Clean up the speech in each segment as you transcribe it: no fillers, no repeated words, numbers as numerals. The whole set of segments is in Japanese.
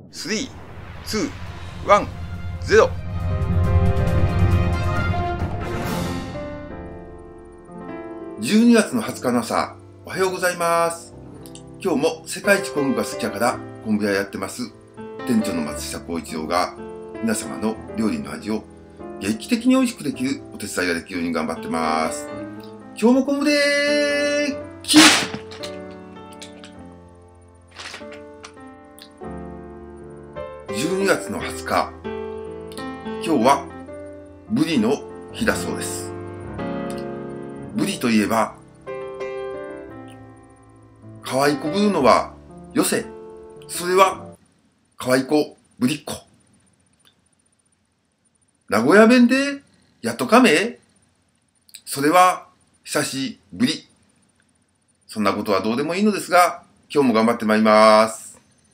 3、2、1、0。12月の20日の朝、おはようございます。今日も世界一昆布が好きやから昆布屋やってます店長の松下幸一郎が皆様の料理の味を劇的に美味しくできるお手伝いができるように頑張ってます。今日も昆布でーき12月の20日、今日はブリの日だそうです。ブリといえば、可愛い子ぶるのはよせ。それは可愛い子ぶりっ子。名古屋弁でやっとかめ。それは久しぶり。そんなことはどうでもいいのですが、今日も頑張ってまいります。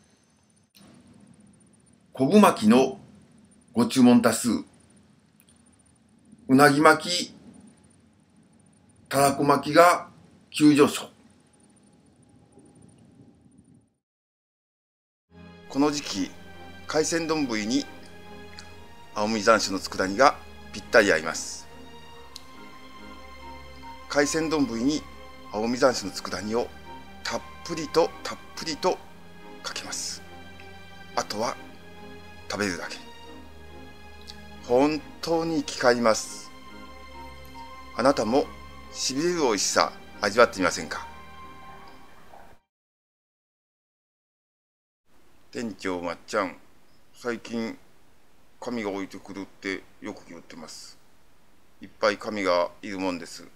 昆布巻きのご注文多数。うなぎ巻き、たらこ巻きが急上昇。この時期、海鮮丼に青身山椒の佃煮がぴったり合います。海鮮丼に青身山椒の佃煮をたっぷりとかけます。あとは食べるだけ。本当に効かいます。あなたもしびれる美味しさ味わってみませんか。店長まっちゃん、最近紙が置いてくるってよく言ってます。いっぱい紙がいるもんです。